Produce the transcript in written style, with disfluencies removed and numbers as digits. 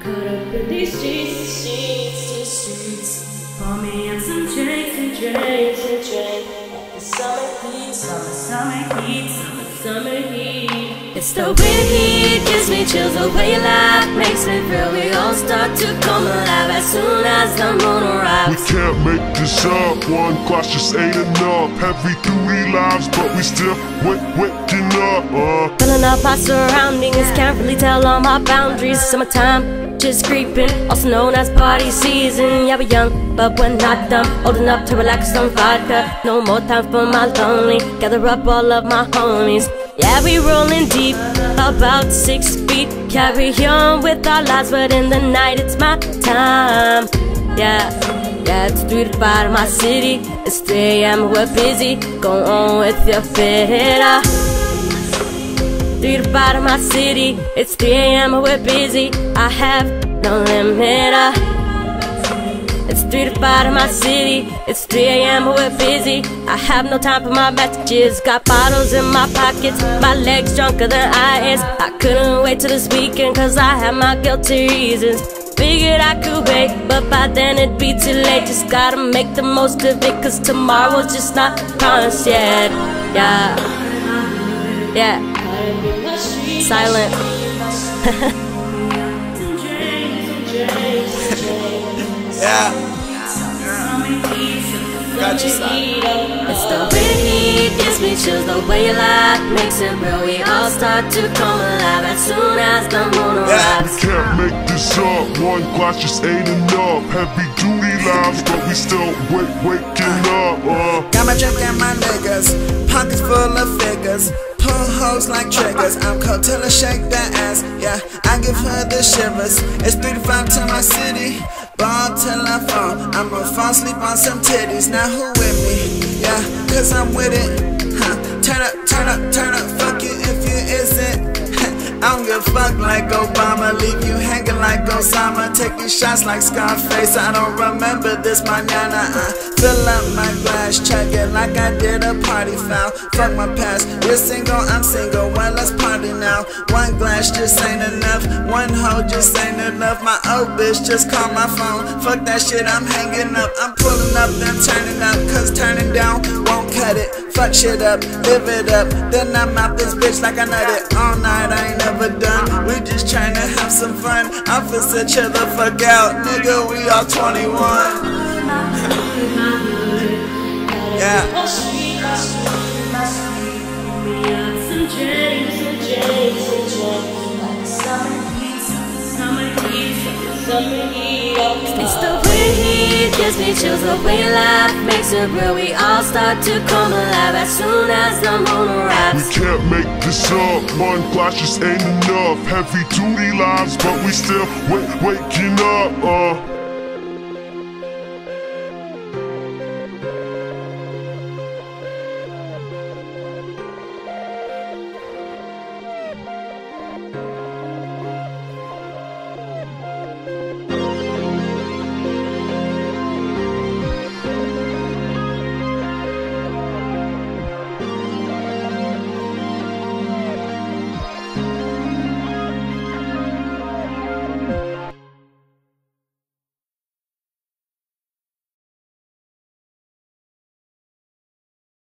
Caught up in these streets. Pour me in some drinks and drinks. The summer heat. It's the wind heat, gives me chills. The way you laugh makes me feel we all start to come alive as soon as the moon arrives. We can't make this up, one glass just ain't enough. Heavy duty lives, but we still waking up. Filling up my surroundings, can't really tell all my boundaries. Summertime just creeping, also known as party season. Yeah, we're young, but we're not dumb. Old enough to relax on vodka. No more time for my lonely. Gather up all of my homies. Yeah, we rolling deep, about 6 feet. Carry on with our lives, but in the night it's my time. Yeah, it's 3 to 5 in my city. It's 3 AM, we're busy. Go on with your fit. 3 to 5 in my city. It's 3 AM, we're busy. I have no limit. It's 3 to 5 in my city. It's 3 AM, we're busy. I have no time for my messages. Got bottles in my pockets, my legs drunker than I is. I couldn't wait till this weekend, cause I had my guilty reasons. Figured I could wait, but by then it'd be too late. Just gotta make the most of it, cause tomorrow's just not promised yet. Yeah. Silent. Yeah. Got you side. It's the wind heat, gives me chills. The way you laugh makes it real. We all start to come alive as soon as the moon arrives. We can't make this up, one glass just ain't enough. Heavy duty lives, but we still waking up. Got my drink and my niggas, pockets full of figures. Pull hoes like triggers. I'm cold till I shake that ass. Yeah, I give her the shivers. It's 3 to 5 to my city. Ball till I fall. I'ma fall asleep on some titties. Now who with me? Yeah, cause I'm with it. Turn up. Fuck you if you isn't. I don't give a fuck like Obama. Leave you hanging like Osama. Taking shots like Scarface. I don't remember this mañana. Fill up my glass, chug it like I did a party foul. Fuck my past, you're single, I'm single. Well, let's party now. One glass just ain't enough. One hoe just ain't enough. My old bitch just called my phone. Fuck that shit, I'm hanging up. I'm pulling up, then turning up. Cause turning down won't cut it. Fuck shit up, live it up. Then I'm out this bitch like I nut it. All night, I ain't never done. We just tryna have some fun. I'm finna chill the fuck out. Nigga, we all 21. Yeah. It's the wind heat, gives me chills. The way you laugh makes it real. We all start to come alive as soon as the moon arrives. We can't make this up, one glass just ain't enough. Heavy duty lives, but we still waking up.